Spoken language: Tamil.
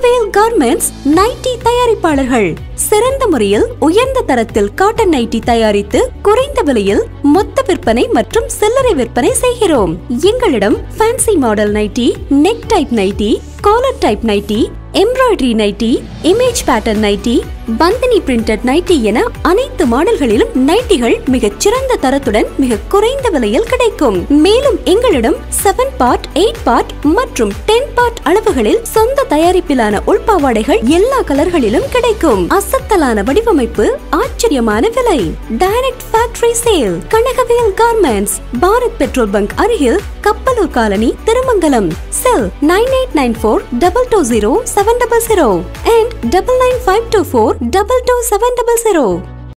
Kanagavel Germents nighty தயாரிப்பாளர்கள். சிறந்த முறையில் உயர்ந்த தரத்தில் காட்டன் நைட்டி தயாரித்து குறைந்த விலையில் மொத்த விற்பனை மற்றும் சில்லறை விற்பனை செய்கிறோம். எங்களிடம் fancy model nighty, neck type nighty, collar type nighty, embroidery nighty, image pattern nighty, Banthini printed nighty என அனைத்து மாடல்களிலும் நைட்டிகள் மிகச் சிறந்த தரத்துடன் மிக குறைந்த விலையில் கிடைக்கும். மேலும் எங்களிடம் 7 part, 8 part மற்றும் 10 part அளவுகளில் சொந்த தயாரிப்பிலான உள்பாவாடைகள் எல்லா கலர்களிலும் கிடைக்கும். அசத்தலான வடிவமைப்பு, ஆச்சரியமான விலை. Direct factory sale. Kanagavel Germents, Bharat petrol bunk அருகில், Kappalur colony, Thirumangalam. Cell 9894 220 700 and 99524 22700.